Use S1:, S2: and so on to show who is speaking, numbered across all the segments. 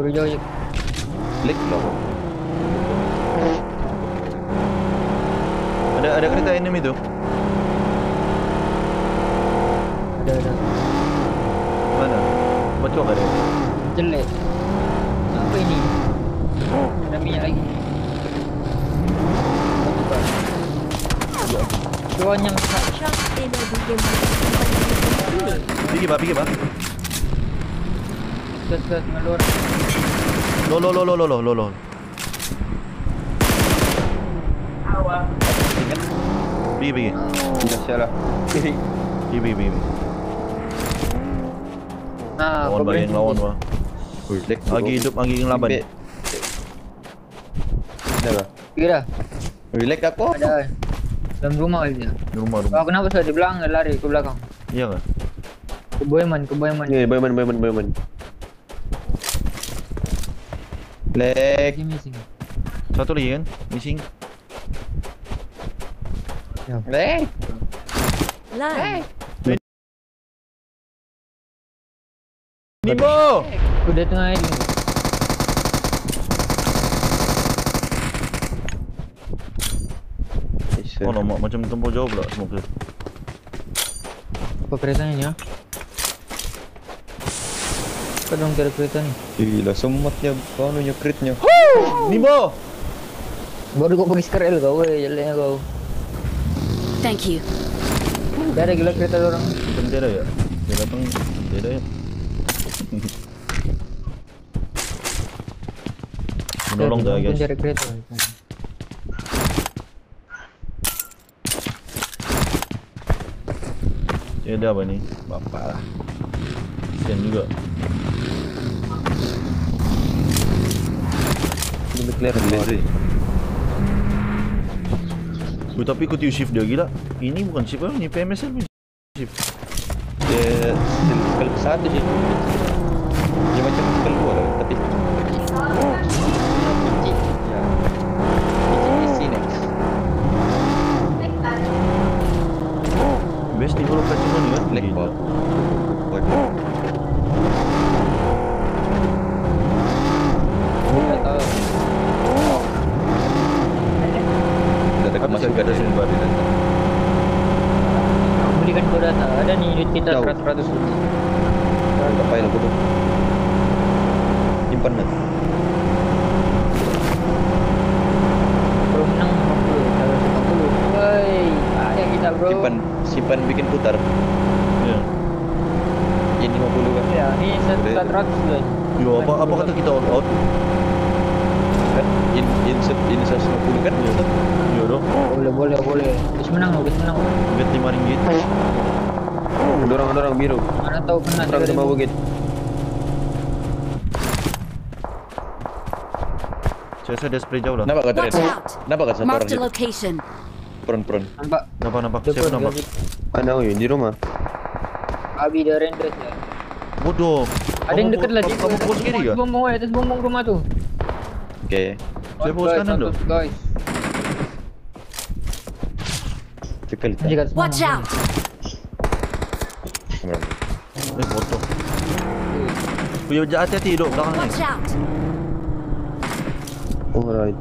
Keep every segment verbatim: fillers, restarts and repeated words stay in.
S1: peluru jauh ya.
S2: Klik loh.
S3: Ada ada kereta enemy tu.
S1: Ada ada.
S3: Mana? Bocor ada.
S1: Jelek. Apa ini? Ada minyak lagi. Tuan yang
S3: Pergi bah, pergi bah.
S1: Terus terus ngelur.
S3: Lo lo lo lo lo lo lo lo. Pergi pergi.
S2: Tidak salah.
S3: Pergi pergi pergi.
S1: Nah,
S3: Lawan bah yang lawan bah. Lagi hidup lagi yang laban.
S2: Ada bah.
S1: Kira.
S2: Relax aku.
S1: Ada. Dalam rumah aja.
S3: Di rumah rumah.
S1: Oh, kenapa saya di belakang lari ke belakang?
S3: Iya kah?
S1: Ke Boyman, ke Boyman.
S2: Ni Boyman Boyman Boyman. Lek.
S1: Lagi missing.
S3: Satu lagi kan? Missing.
S2: Lek.
S4: Line.
S3: Nimo.
S1: Udah tengah ini.
S3: Oh no, macam tempur jauh pula smoker.
S1: Apa keretanya ya? Apa dong cara kereta ni?
S2: Gila sematnya kau nunya critnya.
S3: Nimo.
S1: Baru kau pergi skrl kau, weh, jeleknya kau.
S4: Thank you.
S1: Dah ada gila kereta orang.
S3: Macam dia ada ya? Dia datang, dia ada ya? Menolong dah guys.
S1: Cari kereta.
S3: Dia ada apa ni? Bapak lah. Kesian juga.
S2: Ini clear laser.
S3: Oh, tapi aku tiu shift dia gila. Ini bukan shift apa? Ini P M S L shift.
S2: Dia skill satu sih. Dia macam skill dua lah, tapi
S3: best ni kalau kacau ni kan?
S2: leg ball. Dah dekat masuk ke dalam baru datang.
S1: Belikan kau data. Ada ni duit kita seratus ratus lebih.
S2: Tak payah lah bodoh. Simpan nak.
S1: Bro menang lima puluh, kalau lima puluh. Woi, ada kita bro.
S2: Simpan, simpan bikin putar.
S3: Ya.
S2: Ini lima puluh kan?
S1: Ya, ni seratus ratus guys.
S3: Yo, apa apa kata kita all out?
S2: Kan? In in set in seratus lima puluh kan?
S3: Yo, yo doh.
S1: Boleh boleh boleh. Terus menang loh, terus menang.
S3: Bet lima ringgit.
S2: Dorang-dorang biru.
S1: Mana tahu kena
S2: Perang sama bukit.
S3: Saya saya dah spray jauh lah.
S2: Nampak kata
S4: Watch
S2: Red?
S4: out.
S2: Nampak kat satu orang
S4: Marked a
S2: gitu?
S4: location.
S2: Peron-peron.
S1: Nampak.
S3: Nampak nampak.
S1: Dia
S3: Saya
S1: pun
S3: nampak.
S1: lagi.
S2: Mana oi di rumah?
S1: Abi dah render ya.
S3: Bodoh.
S1: Ada yang dekat lagi.
S3: Kamu pun kiri ke?
S1: Bombong weh, atas bombong rumah tu.
S2: Okey.
S3: Saya bawa kanan tu.
S1: Guys.
S2: Cekal tak?
S1: Jika
S4: Watch out.
S3: Eh, bodoh. Punya jahat hati duduk belakang ni.
S4: Watch out.
S2: Alright.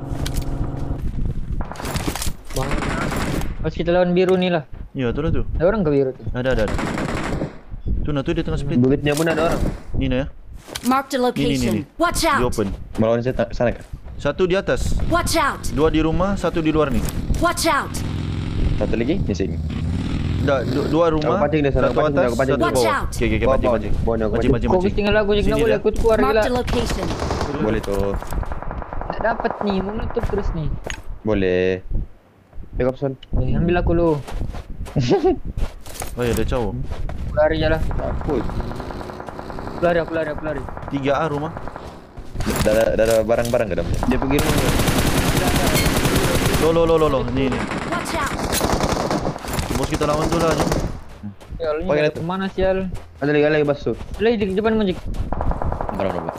S1: Pas kita lawan biru ni lah.
S3: Ya, tu lah tu.
S1: Ada orang ke biru tu?
S3: Ada ada ada. Tu nah tu dia tengah split.
S2: Bukitnya pun ada orang.
S3: Ni nah ya.
S4: Marked a
S3: Ni ni ni.
S4: location. Watch
S3: Di
S4: out.
S3: open.
S2: Melawan saya tak- sana kan?
S3: Satu di atas.
S4: Watch out.
S3: Dua di rumah, satu di luar ni.
S4: Watch out.
S2: Satu lagi missing.
S3: Dah du- dua rumah.
S2: Aku pancing dia sana,
S3: Satu
S2: aku pancing dia,
S3: atas,
S2: aku pancing
S3: satu
S4: dia.
S3: bawah.
S4: Watch out.
S3: Okey okey okey,
S2: Bawa,
S3: pancing
S2: bawa.
S3: pancing.
S2: Bawa ni, aku
S3: Pancing pancing
S1: Kau
S3: pancing.
S1: tinggal aku je
S3: Sini
S1: boleh
S3: dah.
S1: aku keluar gila.
S4: Marked a location.
S2: Boleh tu.
S1: Tak dapat ni, menutup terus ni.
S2: Boleh. Pick up son.
S1: Eh, ambil aku lu.
S3: Oh ya, dia jauh.
S1: Aku lari je lah.
S2: Takut.
S1: Aku lari, aku lari, aku lari.
S3: Tiga A rumah.
S2: Dah ada, dah ada barang-barang ke dalamnya? Dia pergi rumah.
S3: Lo lo lo lo lo. Ni ni.
S4: Watch out.
S3: Bos kita lawan tu lah ni.
S1: Ya, lu
S2: Pakai
S1: ni
S2: net.
S1: kemana sial?
S2: Ada lagi, ada lagi basuh.
S1: Lagi di depan Mojik.
S2: Barang-barang.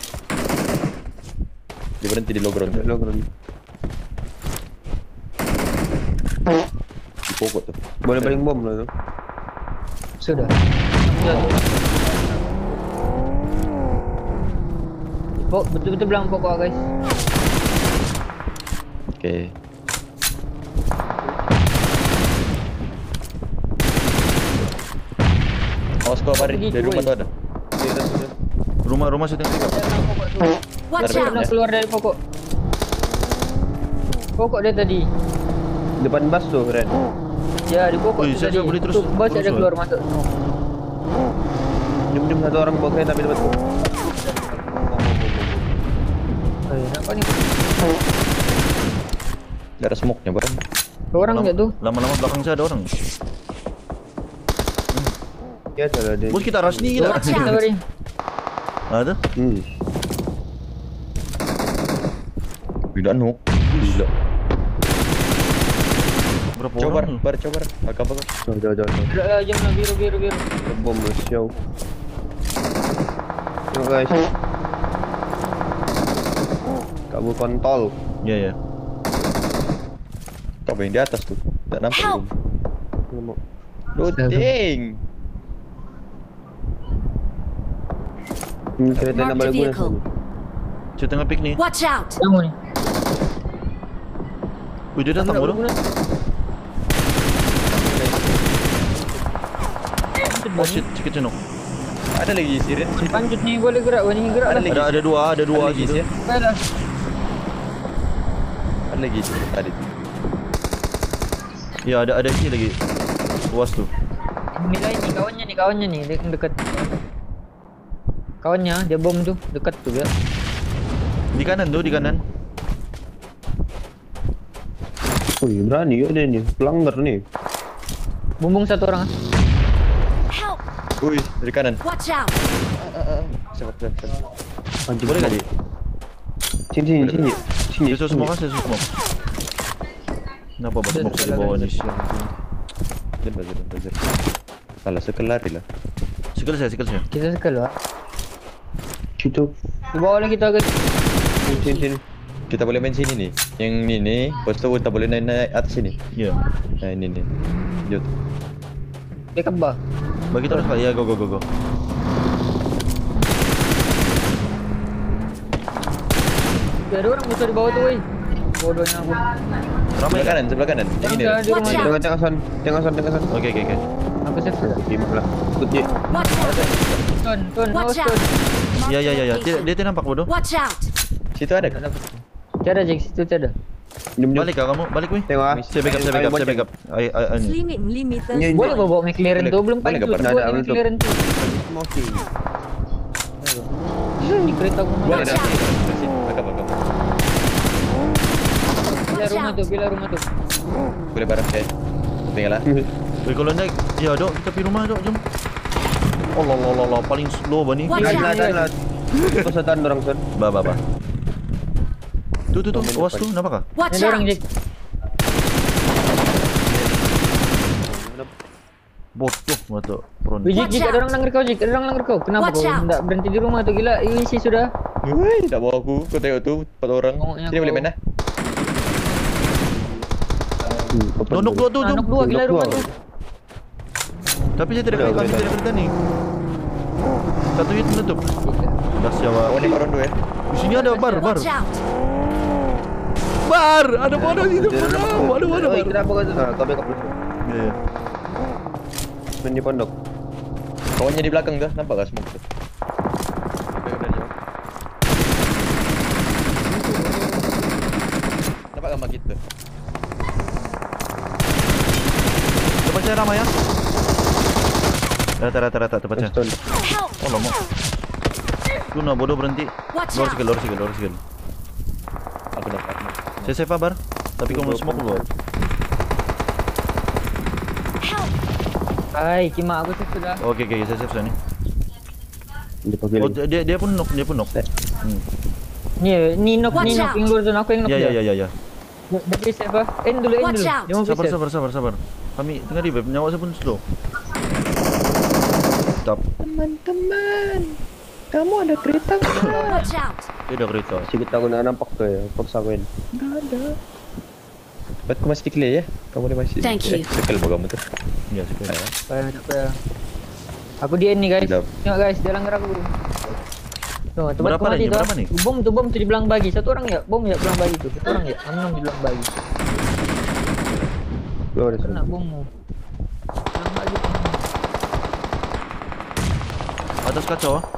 S2: Dia berhenti di low ground. Low ground. Di pokok tu. Boleh balik bom lah tu.
S1: Sudah. Pok, betul-betul belakang pokok guys.
S2: Oke. Awas kau Bari,
S1: Pergi,
S2: dari rumah
S1: woi.
S2: tu ada.
S3: Rumah-rumah saya tengok.
S1: Belakang pokok tu.
S4: Watch
S2: Taruh
S1: Pernah
S4: out!
S1: keluar dari pokok. Pokok dia tadi.
S5: Depan bas tu, Ren.
S1: Ya, di pokok
S3: Oi,
S1: tu
S3: saya-
S1: tadi.
S3: saya boleh terus-
S1: Tu, bos
S3: terus,
S1: ada
S3: woi.
S1: keluar masuk.
S5: Jom-jom satu orang bawa kereta ambil tempat tu.
S1: Oh, nampak ni.
S2: Tidak ada smoke nya Bar.
S1: Orang
S3: Lama-
S1: enggak tu?
S3: Lama-lama belakang saya ada orang.
S5: Ya, salah dia.
S3: Bos kita rush ni gila.
S4: Watch
S1: Kita
S4: out!
S1: bari.
S3: Ada?
S5: Hmm.
S2: Gila nuk. Gila.
S3: Berapa
S2: Coba Bar,
S3: orang?
S2: Bar coba Bar. Agak bagus.
S5: Jauh, jauh, jauh. jauh.
S1: Gerak lah, jom lah, biru, biru, biru.
S5: Bom lah, show. Tengok guys. Kabur kontol.
S3: Ya ya.
S2: Kau yang di atas tu. Tak nampak
S4: Help!
S2: belum. Looting.
S5: Hmm, kereta
S4: Mark
S5: nak
S4: the
S5: balik guna
S4: vehicle.
S5: sana.
S3: Saya tengah pick ni.
S4: Watch out!
S1: Kamu ni.
S3: Wih, dia datang bodoh. Oh shit, sikit cenok.
S2: Ada lagi siren.
S1: Panjut ni boleh gerak, wah ni gerak
S2: Ada
S1: lah.
S2: lagi.
S1: Ada
S3: Ada ada dua, ada dua
S2: Ada lagi
S3: gitu.
S2: sih.
S1: lah.
S2: Ada lagi siren tadi.
S3: Ya, ada ada sini lagi. Luas tu.
S1: Nilai ni kawannya ni, kawannya ni dia dekat. Kawannya dia bom tu dekat tu ya.
S3: Di kanan tu, di kanan.
S5: Wih, berani ya dia ni. Pelanggar ni.
S1: Bumbung satu orang. ah.
S4: Help!
S2: Ui, dari kanan.
S4: Watch out!
S2: Siapa siapa siapa.
S5: Anjing
S3: Boleh
S5: bom.
S3: enggak, Dik?
S5: Sini, sini, sini. Sini.
S3: Saya suruh smoke kan, saya suruh smoke. Kenapa buat smoke di bawah ni?
S2: Jom belajar, belajar. Salah sekelar lah.
S3: Sikal saya, sikal saya.
S1: Kita sekal lah.
S5: Situ.
S1: Di bawah lagi kita guys.
S5: Sini, sini, sini.
S2: Kita boleh main sini nih. Yang ni ni, lepas tu kita boleh naik naik atas sini.
S3: Ya.
S2: Nah ini nih. Jut.
S1: Backup bah.
S3: Bagi tahu sekali. Ya, go go go go.
S1: Ada orang musuh di bawah tu woi. Bodohnya aku.
S3: Ramai
S2: Sebelah
S3: kan?
S2: kanan, sebelah kanan. Yang ini.
S1: Jangan
S2: lah.
S1: di rumah
S4: Watch
S1: dia.
S4: out.
S5: Tengok, tengok son. Tengok son, tengok son.
S3: Okey, okey, okey.
S1: Aku safe sudah.
S5: Terima lah. Ikut je.
S4: Watch out!
S1: Ton, ton,
S4: Watch
S1: awas
S4: out!
S1: ton.
S4: Mark
S3: Ya,
S4: the
S3: ya, ya, ya. Dia
S4: location.
S3: dia tidak nampak bodoh.
S4: Watch out!
S2: Situ ada kan?
S1: Tiada je situ tiada.
S5: Jom, jom.
S3: Balik kah kamu? Balik weh.
S5: Tengok ah.
S3: Saya backup, saya backup, saya backup. Ai ai ai.
S4: Limit millimeters.
S5: Ni-
S1: Boleh kau bawa McLaren tu belum
S2: Boleh ke,
S1: panjut.
S2: Pak?
S5: Ada,
S1: Buat
S5: ada,
S1: McLaren tu.
S5: Smoking.
S1: Di kereta aku.
S2: Boleh
S4: Watch
S2: dah.
S4: out.
S2: Sini, agak agak.
S1: Bila
S4: Watch
S1: rumah
S4: out.
S1: tu, bila rumah tu.
S2: Boleh barang saya. Tinggal lah.
S3: Weh, kalau naik, ya dok, kita pergi rumah dok, jom. Allah Allah Allah, Allah, paling slow bani.
S4: Watch
S5: Ada,
S4: out.
S5: ada, ada. Pesetan orang son.
S3: Ba ba ba. Tu tu tu, awas tu, nampak kah?
S4: Watch
S1: Ada orang
S4: out!
S1: Jack.
S3: Bodoh mata prawn.
S1: Wih, Jack,
S4: Watch
S1: Jack, ada
S4: out.
S1: orang langgar kau, Jack. Ada orang langgar kau. Kenapa
S4: Watch
S1: kau
S4: out.
S1: tidak berhenti di rumah tu? Gila, isi sudah.
S2: Woi, tak bawa aku. Kau tengok tu, empat orang.
S1: Tengoknya
S2: Sini
S1: kau.
S2: boleh main dah.
S5: Hmm, apa
S3: Nonok
S5: tu?
S3: dua tu, jom.
S1: Anak dua, gila
S5: Nonok
S1: rumah
S5: dua.
S1: tu.
S3: Tapi saya tidak
S5: Boleh,
S3: kami
S5: boleh,
S3: tidak berita ni. Satu hit menutup. Dah siapa?
S2: Oh, ni baron dua ya.
S3: Di sini ada bar, bar.
S4: Watch out!
S3: Bar, ada bar di situ.
S5: Dia nampak tu.
S3: Ada ada
S5: Oi,
S3: bar.
S5: kenapa kau tu? Ah, kau backup dulu.
S3: Ya ya.
S5: Main di pondok.
S2: Kawannya di belakang dah. Nampak tak smoke tu? Backup dari jauh. Nampak gambar kita?
S3: Depan saya ramai ya. Rata rata rata depan saya.
S5: Stone.
S4: Help!
S3: Oh lama. Tu nak bodoh berhenti.
S4: Watch
S3: Lor
S4: out!
S3: sikit, lor sikit, lor sikit.
S2: Aku dapat.
S3: Saya save bar. Tapi kau mau smoke dulu.
S4: Help!
S1: Hai, Kima aku safe sudah.
S3: Okey okey, saya save sana ni.
S5: Dia pakai
S3: Oh,
S5: lagi.
S3: dia dia pun knock, dia pun knock. Hmm.
S1: Ni, ni knock,
S4: Watch
S1: ni knock.
S4: out.
S1: Yang luar zone aku yang knock
S3: Ya ya
S1: dia.
S3: ya ya ya.
S1: Dia beri safe ah. End dulu, end
S4: Watch
S1: dulu.
S4: out.
S1: Dia mau beri
S3: Sabar
S1: safe.
S3: sabar sabar sabar. Kami tengah di web, nyawa saya pun slow. Stop.
S5: Teman-teman, kamu ada kereta nggak?
S4: Watch out!
S3: Dia dah kereta.
S5: Sikit aku nak nampak tu ya. Paksa aku ini.
S2: Buat aku masih clear ya. Kamu boleh masih.
S4: Thank you.
S2: Circle bawa kamu tu.
S3: Ya, sikit.
S1: Payah, tak payah. Aku di end ni guys.
S2: Sedap.
S1: Tengok guys, dia langgar aku bro. Tuh, tempat
S3: Berapa
S1: mati
S3: nih?
S1: tuh.
S3: Berapa nih?
S1: Bom tuh, bom tuh di belang bagi. Satu orang ya? Bom ya belang bagi tuh. Satu orang ya? Enam di belang bagi.
S5: Lo ada
S1: Kena
S5: sana.
S1: bommu. Belang bagi.
S3: Atas kacau ah.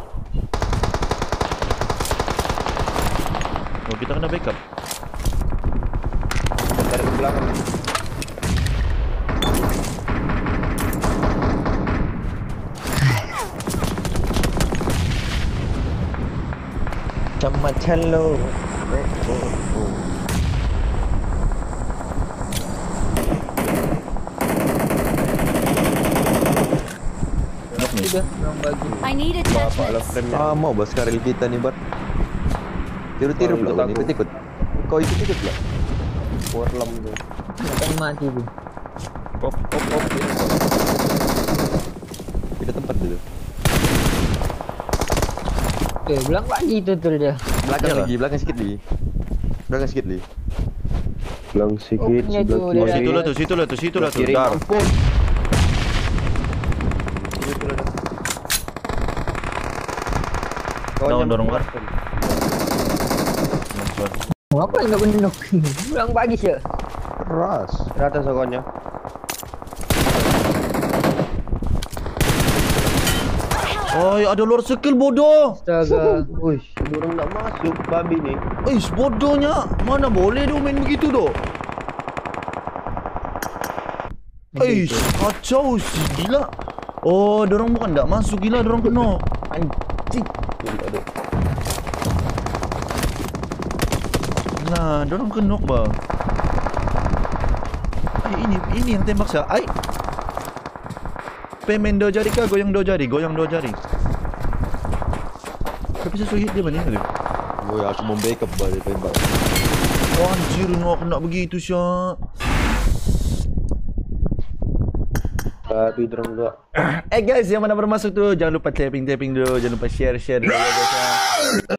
S3: Oh, kita kena backup.
S5: Dari belakang. Macam-macam lo. Oh, oh, oh.
S3: Knock nih.
S1: Tiga belang bagi.
S4: I need
S5: Bapak lah
S4: attachments.
S5: frame-nya. Ah, mau bos karil kita nih, Bar. Tiru-tiru
S2: Oh,
S5: pula,
S2: ikut
S5: Wan.
S2: aku.
S5: Ikut-ikut. Kau ikut-ikut pula. Warlam tuh.
S1: Akan mati tuh.
S2: Pop, pop, pop.
S5: Beda tempat dulu.
S1: Eh, belang bagi tuh tuh dia.
S5: Belakang
S3: Iyalah.
S5: lagi, belakang sikit lagi. Belakang sikit lagi. Belakang sikit,
S1: punya
S5: sebelah
S1: tuh,
S5: kiri.
S3: Oh,
S1: dia.
S3: situ lah tu, situ lah tu, situ lah tu.
S5: Kiri,
S3: Dar.
S5: mampus.
S3: Dorong, dorong, Bar.
S1: Mau apa yang nggak benar? Belang bagi sih.
S5: Keras. Rata sokonya.
S3: Oh, ada luar circle bodoh.
S1: Astaga.
S5: Wih, orang nak masuk babi nih.
S3: Eh, bodohnya. Mana boleh dia main begitu doh. Eh, kacau sih, gila. Oh, dorang bukan tak masuk, gila dorang kena. Anjing.
S5: Aduh.
S3: Nah, dorang kena bang. Ay, ini ini yang tembak saya. Ay. Pemain dua jari kah? Goyang dua jari, goyang dua jari. Tapi saya hit dia mana tadi?
S5: Woi, aku mau backup balik tembak.
S3: Oh, anjir, ni awak kena begitu syak.
S5: Babi dorong dua.
S3: Eh guys, yang mana bermasuk tu jangan lupa tapping-tapping dulu, jangan lupa share-share dulu guys.